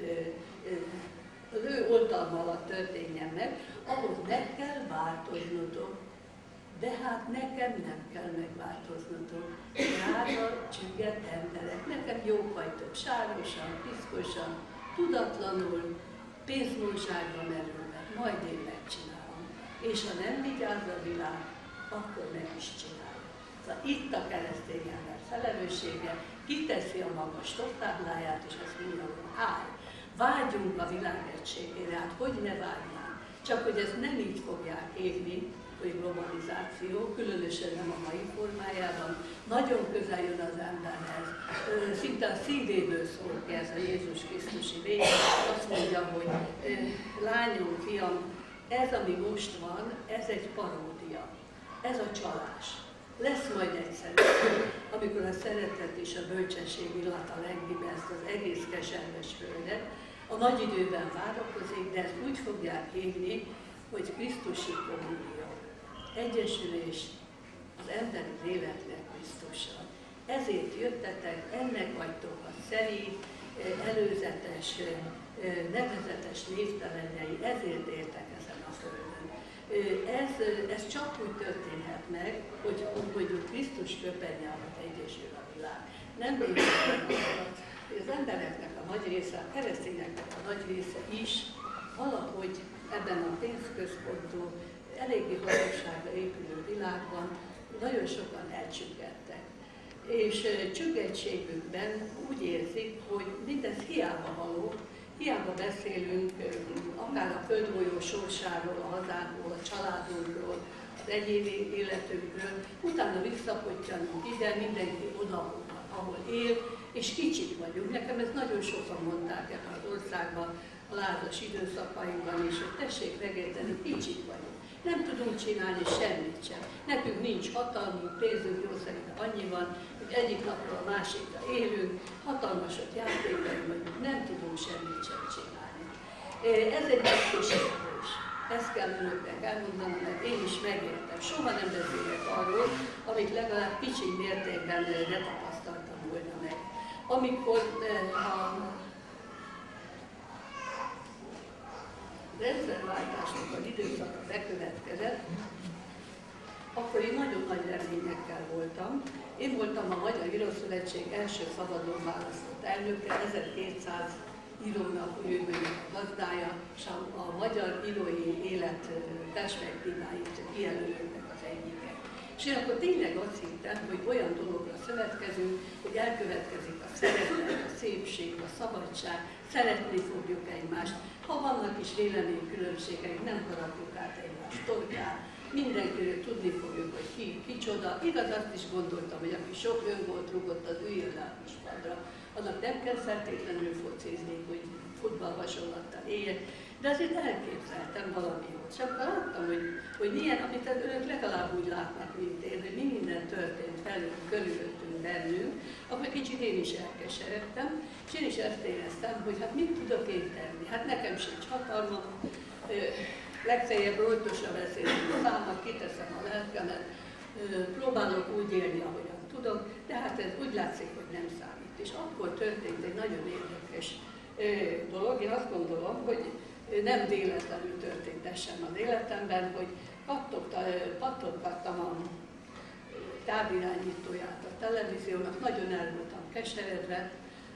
Speaker 2: az ő oltalma alatt történjen meg, ahhoz meg kell változnotok. De hát nekem nem kell megváltoznotok. Drága, csüggett emberek, nekem jó vagytok, sárosan, piszkosan, tudatlanul, pénzmúlságban merülve, majd én megcsinálom. És ha nem vigyáz a világ, akkor meg is csinálja. Szóval itt a keresztény ember felelőssége, kiteszi a maga stoptábláját, és azt mondja, hogy állj, vágyunk a világ egységére, hát hogy ne vágyjál. Csak hogy ezt nem így fogják hívni, hogy globalizáció, különösen nem a mai formájában, nagyon közel jön az emberhez, szinte a szívéből szól ki ez a Jézus Krisztusi vég, azt mondja, hogy lányom, fiam, ez, ami most van, ez egy paródia, ez a csalás. Lesz majd egyszer, amikor a szeretet és a bölcsesség illata legvibe ezt az egész keserves földet, a nagy időben várakozik, de ezt úgy fogják hívni, hogy Krisztusi kommunió. Egyesülés az emberi léleknek Krisztussal. Ezért jöttetek, ennek vagytok a szerint, előzetes, nevezetes névtelenjei, ezért éltek ezen a földön. Ez, ez csak úgy történhet meg, hogy mondjuk Krisztus köpenye alatt egyesül a világ. Nem véletlenül, az embereknek a nagy része, a keresztényeknek a nagy része is valahogy ebben a pénzközpontú, eléggé hazugságra épülő világban nagyon sokan elcsüggedtek. És csüggedtségükben úgy érzik, hogy mindez hiába való, hiába beszélünk akár a földgolyó sorsáról, a hazánkról, a családunkról, az egyéni életünkről, utána visszapottyanunk ide, mindenki oda, ahol él, és kicsik vagyunk. Nekem ezt nagyon sokan mondták ebben az országban, a lázas időszakainkban is, hogy tessék megérteni, kicsik vagyunk. Nem tudunk csinálni semmit sem. Nekünk nincs hatalmunk, pénzünk, jó szerint annyi van, hogy egyik napról a másikra élünk, hatalmasat játékban vagyunk, nem tudunk semmit sem csinálni. Ez egy megkísértés. Ezt kell önöknek elmondanom, mert én is megértem. Soha nem beszélek arról, amit legalább kicsi mértékben ne tapasztaltam volna meg. Amikor a rendszerváltásnak az időszaka bekövetkezett, akkor én nagyon nagy reményekkel voltam. Én voltam a Magyar Írószövetség első szabadon választott elnöke, ezerkétszáz írónak jövőjük a gazdája, és a, a magyar írói élet perspektíváit kijelölőnek az egyike. És én akkor tényleg azt hittem, hogy olyan dologra szövetkezünk, hogy elkövetkezik a szeretet, a szépség, a szabadság, szeretni fogjuk egymást. Ha vannak is véleménykülönbségeink, nem harapjuk át egymást torkát, mindenkiről tudni fogjuk, hogy ki, kicsoda. Igaz, azt is gondoltam, hogy aki sok öngolt rúgott, az üljön le a kispadra. Annak nem kell feltétlenül focizni, hogy futballhasonlattal éljen, de azért elképzeltem valami jót. És akkor láttam, hogy, hogy milyen, amit önök legalább úgy látnak, mint én, hogy mi minden történt velünk, körülöttünk, bennünk, akkor kicsit én is elkeseredtem, és én is ezt éreztem, hogy hát mit tudok én tenni? Hát nekem sincs hatalmam, legfeljebb rojtosra beszélek a számat, kiteszem a lelkemet, próbálok úgy élni, ahogyan tudok, de hát ez úgy látszik, hogy nem számít. És akkor történt egy nagyon érdekes dolog. Én azt gondolom, hogy nem véletlenül történt ez sem az életemben, hogy pattogtattam a távirányítóját a televíziónak, nagyon el voltam keseredve,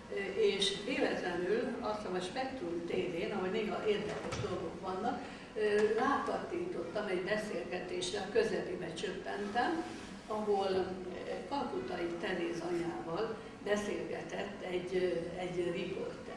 Speaker 2: és véletlenül azt hiszem a Spektrum té vén, ahol néha érdekes dolgok vannak, rákattintottam egy beszélgetésre, a közepébe csöppentem, ahol Kalkutai Teréz anyával beszélgetett egy, egy riporter.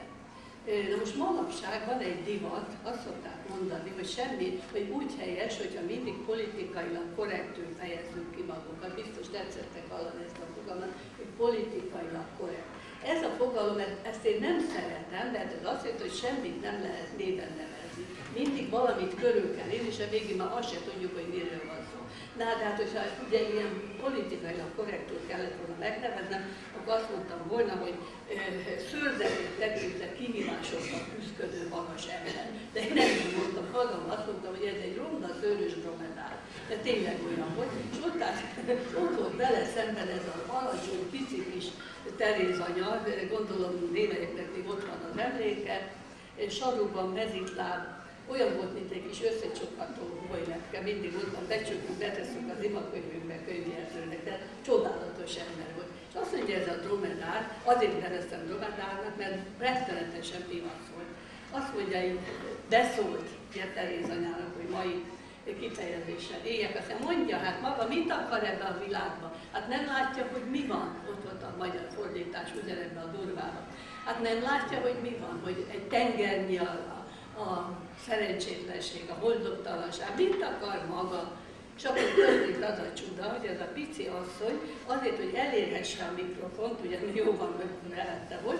Speaker 2: Na most manapság van egy divat, azt szokták mondani, hogy semmi, hogy úgy helyes, hogyha mindig politikailag korrektül fejezzük ki magunkat. Biztos tetszettek hallani ezt a fogalmat, hogy politikailag korrekt. Ez a fogalom, ezt én nem szeretem, mert ez azt jelenti, hogy semmit nem lehet néven nevezni. Mindig valamit körül kell írni, és a végén már azt sem tudjuk, hogy miről van szó. Na, de hát, hogyha ugye ilyen politikailag korrektül kellett volna megneveznem, akkor azt mondtam volna, hogy e, szőrzetét tekintve kihívásokkal küzdködő magas ember. De én nem mondtam, magam azt mondtam, hogy ez egy ronda szőrös dromedár. De tényleg olyan volt. És ott, állt, ott volt vele szemben ez az alacsony, pici kis Teréz anya, gondolom némelyeknek még ott van az emléke, sarokban mezitláb, olyan volt, mint egy kis összecsukható bolylepke, mindig ott van, becsukjuk, betesszük az imakönyvünkbe, könyvjelzőnek, de csodálatos ember volt. És azt mondja, ez a dromedár, azért neveztem dromedárnak, mert rettenetesen pivac volt. Azt mondja, hogy beszólt Teréz anyának, hogy mai kifejezéssel éljek, aztán mondja, hát maga mit akar ebbe a világba? Hát nem látja, hogy mi van, ott volt a magyar fordítás ugyanebbe a durvában. Hát nem látja, hogy mi van, hogy egy tengernyi a, a, a szerencsétlenség, a boldogtalanság, mit akar maga? És akkor történt az a csuda, hogy ez a pici asszony azért, hogy elérhesse a mikrofont, ugye jóval mellette volt,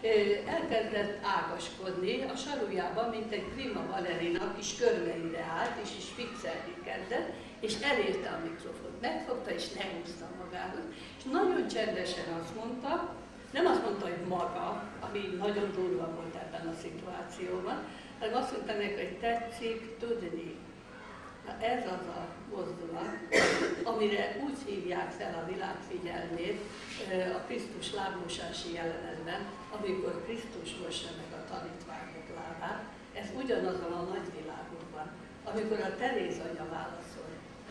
Speaker 2: elkezdett ágaskodni a sarujában, mint egy prima ballerina, kis körbeire állt, és is fixelni kezdett, és elérte a mikrofont. Megfogta és lehúzta magához, és nagyon csendesen azt mondta, nem azt mondta, hogy maga, ami nagyon durva volt ebben a szituációban, hanem azt mondta neki, hogy tetszik tudni. Na ez az a mozdulat, amire úgy hívják fel a világ figyelmét a Krisztus lábmosási jelenetben, amikor Krisztus mossa meg a tanítványok lábát. Ez ugyanazon a nagyvilágokban, amikor a Teréz anya válaszol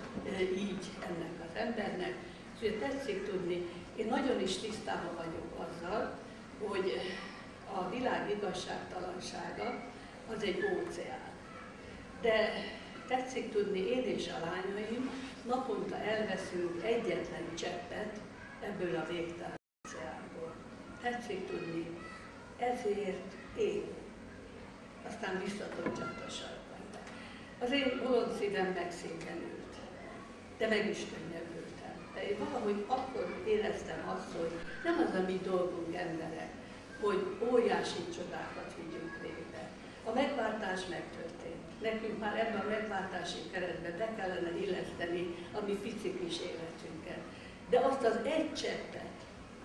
Speaker 2: így ennek az embernek. És ugye tetszik tudni, én nagyon is tisztában vagyok azzal, hogy a világ igazságtalansága az egy óceán. De tetszik tudni, én és a lányaim naponta elveszünk egyetlen cseppet ebből a végtelen óceánból. Tetszik tudni, ezért én. Aztán visszatolcsant a sarkanyba. Az én bolond szívem megszégyenült, de meg is könnyebbültem. De én valahogy akkor éreztem azt, hogy nem az a mi dolgunk, emberek, hogy óriási csodákat vigyünk végbe. A megváltás megtörtént. Nekünk már ebben a megváltási keretbe be kellene illeszteni a mi pici kis életünket. De azt az egy cseppet,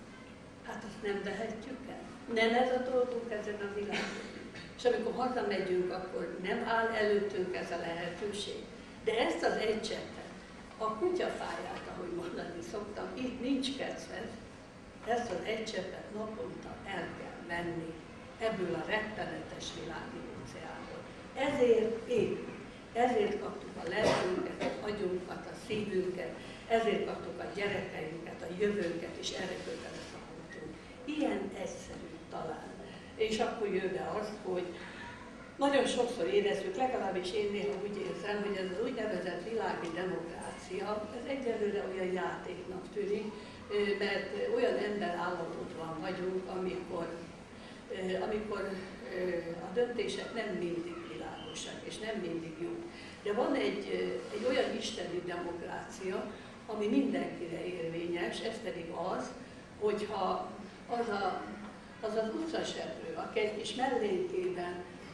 Speaker 2: hát azt nem vehetjük el. Nem ez a dolgunk ezen a világon. És amikor hazamegyünk, akkor nem áll előttünk ez a lehetőség. De ezt az egy cseppet, a kutyafáját, ahogy mondani szoktam, itt nincs kedved, ezt az egy cseppet naponta el kell venni ebből a rettenetes világi óceánból. Ezért én, ezért kaptuk a lelkünket, az agyunkat, a szívünket, ezért kaptuk a gyerekeinket, a jövőnket, és erre kötelezhetünk. Ilyen egyszerű talán. És akkor jön be az, hogy nagyon sokszor érezzük, legalábbis én néha úgy érzem, hogy ez az úgynevezett világi demokrácia, ez egyelőre olyan játéknak tűnik, mert olyan emberállapotban vagyunk, amikor, amikor a döntések nem mindig világosak, és nem mindig jók. De van egy, egy olyan isteni demokrácia, ami mindenkire érvényes, ez pedig az, hogyha az a, az, az utcaseprő, aki egy kis mellékében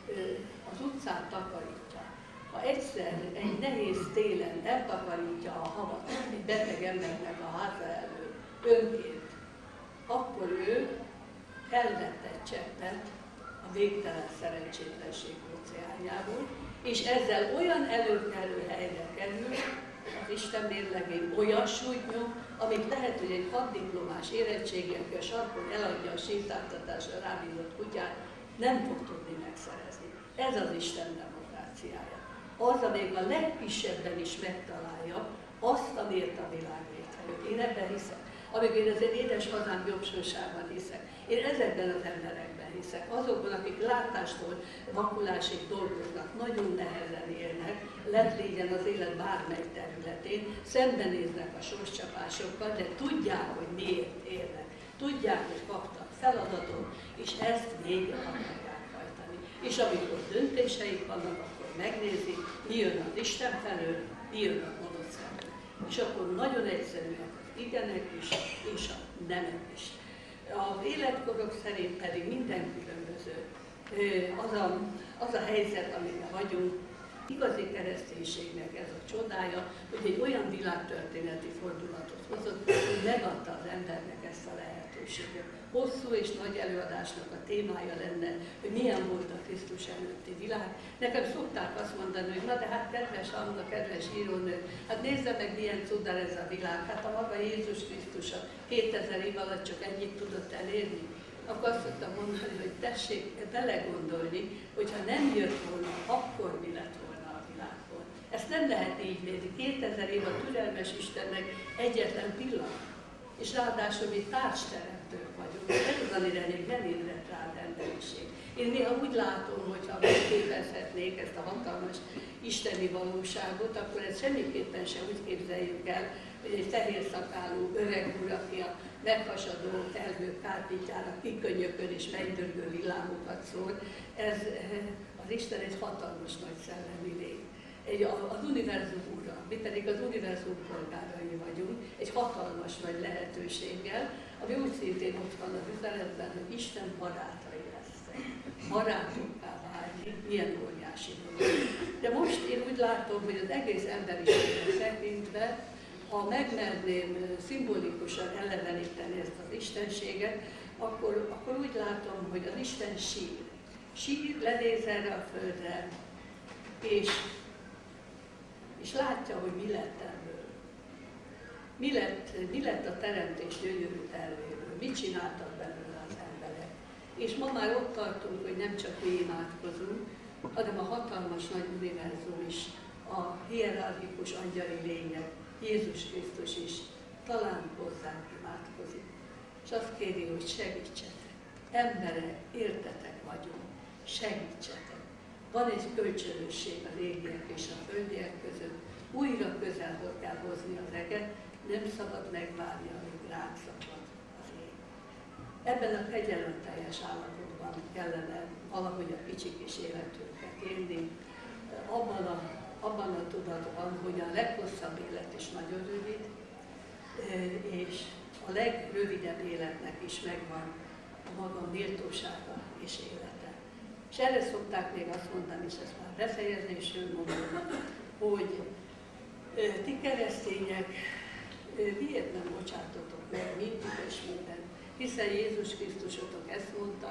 Speaker 2: az utcát takarítja, ha egyszer egy nehéz télen eltakarítja a havat egy beteg embernek a háza elől önként, akkor ő elvett egy cseppet a végtelen szerencsétlenség óceánjából, és ezzel olyan előkelő helyre kerül az Isten mérlegén olyan súlynyom, amit lehet, hogy egy haddiplomás érettségi, aki a sarkon eladja a sétáltatásra rábízott kutyát, nem fog tudni megszerezni. Ez az Isten demokráciája. Az, amelyik a legkisebben is megtalálja azt, amiért a világ létrejött. Én ebben hiszek. Amikor én az én édes hazám jobbsorságban hiszek. Én ezekben az emberekben hiszek. Azokban, akik látástól vakulásig dolgoznak, nagyon nehezen élnek, lett légyen az élet bármely területén, szembenéznek a sorscsapásokkal, de tudják, hogy miért élnek. Tudják, hogy kaptak feladatot, és ezt végre akarják hajtani. És amikor döntéseik vannak, akkor megnézik, mi jön az Isten felől, mi jön a gonosz felől. És akkor nagyon egyszerűek az igenek is, és a nemek is. Az életkorok szerint pedig minden különböző. Az a, az a helyzet, amiben vagyunk, igazi kereszténységnek ez a csodája, hogy egy olyan világtörténeti fordulatot hozott, hogy megadta az embernek ezt a lehetőséget. Hosszú és nagy előadásnak a témája lenne, hogy milyen volt a Krisztus előtti világ. Nekem szokták azt mondani, hogy na de hát kedves Anna, kedves írónő, hát nézze meg milyen cudar ez a világ, hát a maga Jézus Krisztusa kétezer év alatt csak ennyit tudott elérni. Akkor azt szoktam mondani, hogy tessék belegondolni, hogyha nem jött volna, akkor mi lett volna a világból. Ezt nem lehet így mérni. kétezer év a türelmes Istennek egyetlen pillanat. És ráadásul mi társteremtők vagyunk. Ez az, amire még nem ébredt rá az emberiség. Én néha úgy látom, hogy ha megképezhetnék ezt a hatalmas isteni valóságot, akkor ezt semmiképpen sem úgy képzeljük el, hogy egy fehér szakálú öreg úr, aki a meghasadó felhők kárpítjára kikönyökön és megdörgő villámokat szól. Ez, az Isten egy hatalmas nagy szellemi lény. Egy, az univerzum ura, mi pedig az univerzum polgárai vagyunk, egy hatalmas nagy lehetőséggel, ami úgy szintén ott van az üzenetben, hogy Isten barátai lesznek. Barátokká válni, milyen óriási dolog. De most én úgy látom, hogy az egész emberiséget tekintve, ha megmerném szimbolikusan eleveníteni ezt az istenséget, akkor, akkor úgy látom, hogy az Isten sír. Sír, lenéz erre a földre, és és látja, hogy mi lett ebből. Mi lett, mi lett a teremtés gyönyörű tervéről, mit csináltak belőle az emberek. És ma már ott tartunk, hogy nem csak mi imádkozunk, hanem a hatalmas nagy univerzum is, a hierarchikus angyali lények, Jézus Krisztus is talán hozzánk imádkozik. És azt kéri, hogy segítsetek. Emberek, értetek vagyunk, segítsetek. Van egy kölcsönösség a régiek és a földiek között, újra közelről kell hozni az eget, nem szabad megvárni, amíg ránk szakad az ég. Ebben a kegyelemteljes állapotban kellene valahogy a kicsi kis életünket élni, abban a, abban a tudatban, hogy a leghosszabb élet is nagyon rövid, és a legrövidebb életnek is megvan a maga méltósága és élete. És erre szokták még azt mondani, és ezt már befejezni, és ő mondom, hogy ti keresztények miért nem bocsátotok meg mindig és minden, hiszen Jézus Krisztusotok ezt mondta,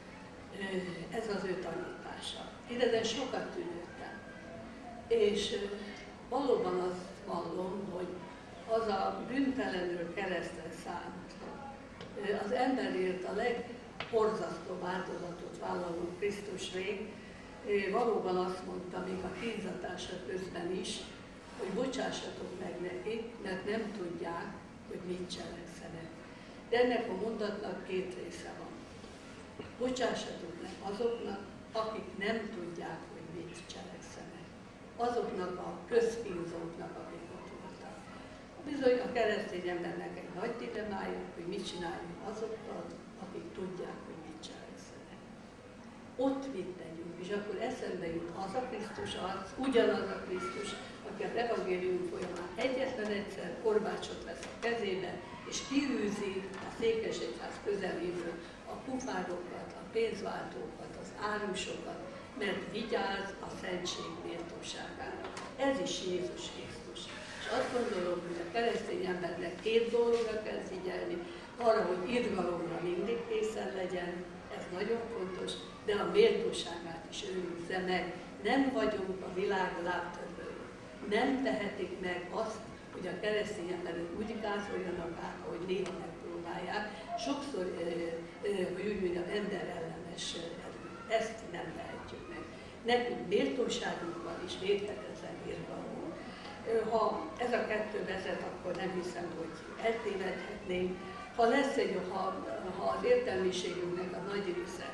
Speaker 2: ez az ő tanítása. Én ezen sokat tűnődtem. És valóban azt vallom, hogy az a bűntelenül keresztre szánt, az emberért a legborzasztóbb áldozatot vállaló Krisztus rég, valóban azt mondta még a kínzatása közben is, hogy bocsássatok meg nekik, mert nem tudják, hogy mit cselekszenek. De ennek a mondatnak két része van. Bocsássatok meg azoknak, akik nem tudják, hogy mit cselekszenek. Azoknak a közkínzóknak, akik ott voltak. Bizony a keresztény embernek egy nagy dilemmája, hogy mit csináljunk azokkal, akik tudják, hogy mit cselekszenek. Ott mit tegyünk, és akkor eszembe jut az a Krisztus arc, ugyanaz a Krisztus, aki az evangélium folyamán egyetlen egyszer korbácsot vesz a kezébe, és kiűzi a székesegyház közeléből a pufárokat, a pénzváltókat, az árusokat, mert vigyáz a szentség méltóságára. Ez is Jézus Krisztus. És azt gondolom, hogy a keresztény embernek két dologra kell figyelni, arra, hogy irgalomra mindig készen legyen, ez nagyon fontos, de a méltóságát is őrizze meg. Nem vagyunk a világ lábtörvői. Nem tehetik meg azt, hogy a keresztény emberek úgy gázoljanak át, ahogy néha megpróbálják. Sokszor, hogy úgy mondjam, emberellenes erő. Ezt nem tehetjük meg. Nekünk méltóságunk van és véghetetlen irgalmunk. Ha ez a kettő vezet, akkor nem hiszem, hogy eltévedhetnénk. Ha lesz egy, ha, ha az értelmiségünknek a nagy része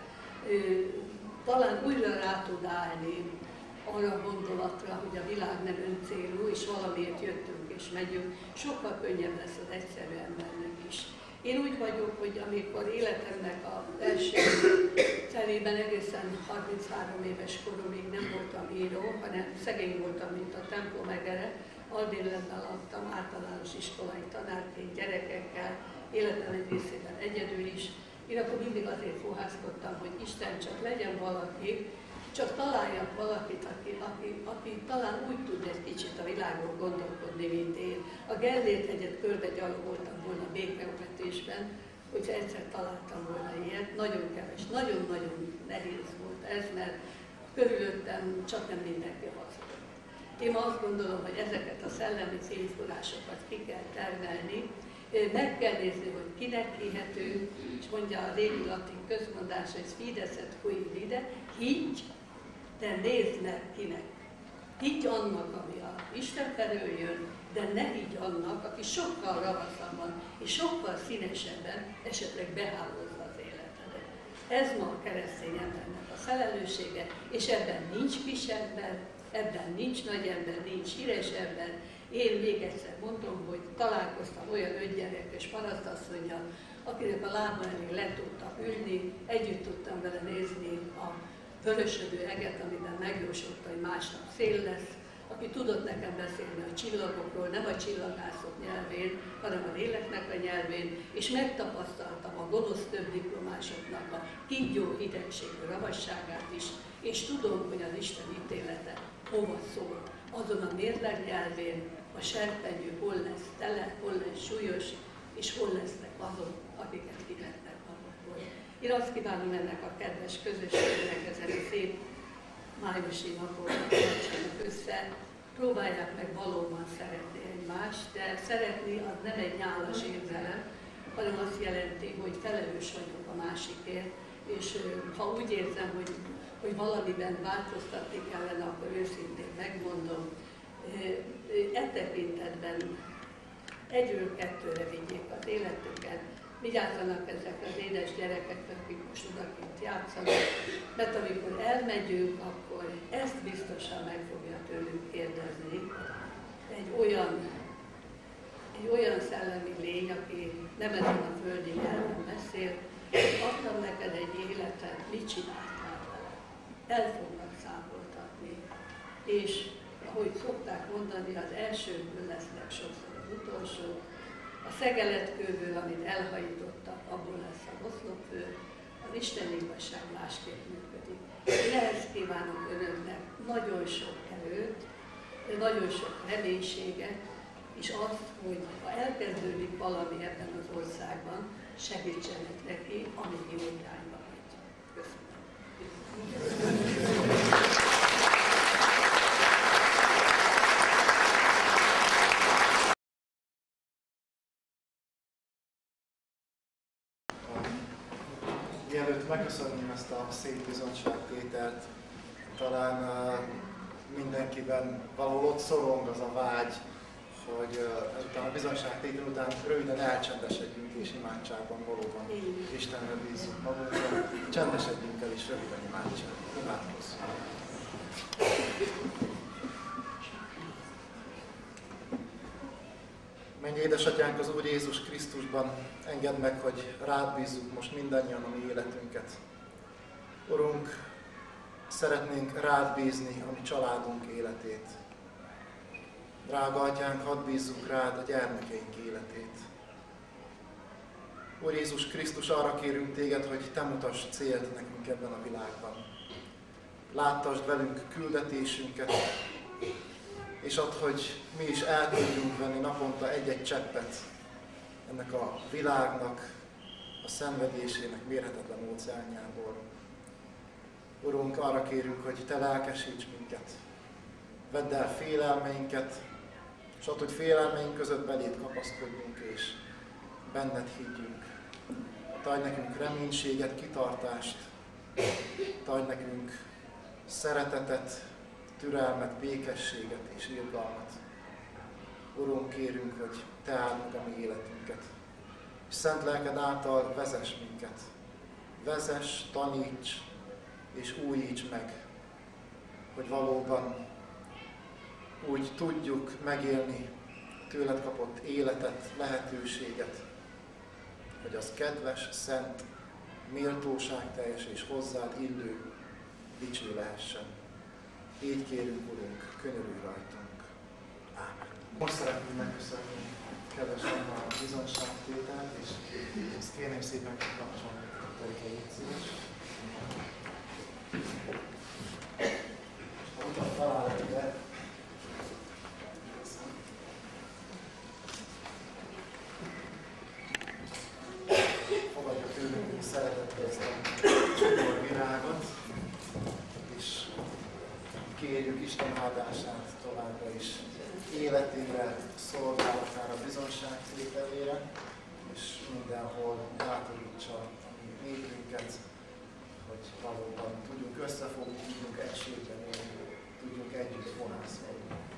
Speaker 2: talán újra rá tud állni arra a gondolatra, hogy a világ nem öncélú, és valamiért jöttünk és megyünk, sokkal könnyebb lesz az egyszerű embernek is. Én úgy vagyok, hogy amikor életemnek az első felében egészen harminchárom éves koromig nem voltam író, hanem szegény voltam, mint a templom egere, Aldénletben laktam általános iskolai tanárként, gyerekekkel, életem egy részében egyedül is. Én akkor mindig azért fohászkodtam, hogy Isten csak legyen valaki, csak találjak valakit, aki, aki, aki talán úgy tud egy kicsit a világról gondolkodni, mint én. A Gellért hegyet körbe gyalogoltam volna békeövetésben, hogyha egyszer találtam volna ilyet. Nagyon keves, nagyon-nagyon nehéz volt ez, mert körülöttem csak nem mindenki hazudott. Én azt gondolom, hogy ezeket a szellemi fényforrásokat ki kell termelni, meg kell nézni, hogy kinek hihető, és mondja a régi latin közmondás, hogy fideszet cui vide, higgy, de nézd meg kinek. Higgy annak, ami a Isten felől jön, de ne higgy annak, aki sokkal ravaszabban és sokkal színesebben esetleg behálózza az életedet. Ez ma a keresztény embernek a felelőssége, és ebben nincs kis ember, ebben nincs nagy ember, nincs híres ember. Én még egyszer mondom, hogy találkoztam olyan ötgyerekes parasztasszonnyal, akinek a lába elé le tudtam ülni, együtt tudtam vele nézni a vörösödő eget, amiben megjósolta, hogy másnap szél lesz, aki tudott nekem beszélni a csillagokról, nem a csillagászok nyelvén, hanem a léleknek a nyelvén, és megtapasztaltam a gonosz több diplomásoknak a kígyó hidegségű ravasságát is, és tudom, hogy az Isten ítélete hova szól. Azon a mérleg nyelvén a serpenyő hol lesz tele, hol lesz súlyos, és hol lesznek azok, akiket kivetnek magukból. Én azt kívánom ennek a kedves közösségnek ezen a szép májusi napon, tartsanak össze, próbálják meg valóban szeretni egymást, de szeretni az nem egy nyálas érzelem, hanem azt jelenti, hogy felelős vagyok a másikért, és ha úgy érzem, hogy, hogy valamiben változtatni kellene, akkor őszintén megmondom, e tekintetben egyről kettőre vigyék az életüket, vigyázzanak ezek az édes gyerekek, akik most odakint játszanak, mert amikor elmegyünk, akkor ezt biztosan meg fogja tőlünk kérdezni egy olyan, egy olyan szellemi lény, aki nem ezen a földi nyelven beszél, adtam neked egy életet, mit csináltál vele? El fognak számoltatni. És ahogy szokták mondani, az elsőből lesznek sokszor az utolsó. A szegeletkőből, amit elhajítottak, abból lesz az oszlopfő. Az Isten igazság másképp működik. Én ehhez kívánok önöknek nagyon sok erőt, nagyon sok reménységet, és azt, hogy ha elkezdődik valami ebben az országban, segítsenek neki, amíg jó irányba megy. Köszönöm.
Speaker 1: Mielőtt megköszönöm ezt a szép bizonyságtételt, talán uh, mindenkiben valahol ott szorong az a vágy, hogy uh, ezután a bizonyságtétel után röviden elcsendesedjünk és imádságban valóban Istenre bízzuk magunkat. Csendesedjünk el és röviden imádságban. Imádkozzunk. Menj édesatyánk az Úr Jézus Krisztusban, engedd meg, hogy rád bízzuk most mindannyian a mi életünket. Urunk, szeretnénk rád bízni a mi családunk életét. Drága atyánk, hadd bízzuk rád a gyermekeink életét. Úr Jézus Krisztus, arra kérünk téged, hogy te mutass célt nekünk ebben a világban. Láttasd velünk küldetésünket, és add, hogy mi is el tudjunk venni naponta egy-egy cseppet ennek a világnak, a szenvedésének mérhetetlen óceánjából. Urunk, arra kérünk, hogy te lelkesíts minket, vedd el félelmeinket, és add, hogy félelmeink között beléd kapaszkodjunk, és benned higgyünk. Te adj nekünk reménységet, kitartást, te adj nekünk szeretetet, türelmet, békességet és irgalmat. Urunk, kérünk, hogy Te áld meg a mi életünket. És szent lelked által vezess minket. Vezess, taníts és újíts meg, hogy valóban úgy tudjuk megélni tőled kapott életet, lehetőséget, hogy az kedves, szent, méltóságteljes és hozzád illő, dicső lehessen. Így kérünk, Urunk, könyörülj rajtunk. Ámen. Most szeretném megköszönni kedves Anna a bizonyságtételt, és ezt kérném szépen kikapcsolni a törkéjét szíves. Ha utat találok ide, fogadjuk tőlünk szeretettel ezt a csokor virágot, és kérjük Isten áldását továbbra is életére, szolgálatára, bizonságtételére, és mindenhol bátorítsa a mi népünket, hogy valóban tudjunk összefogni, tudjunk egységben élni, tudjunk együtt vonászolni.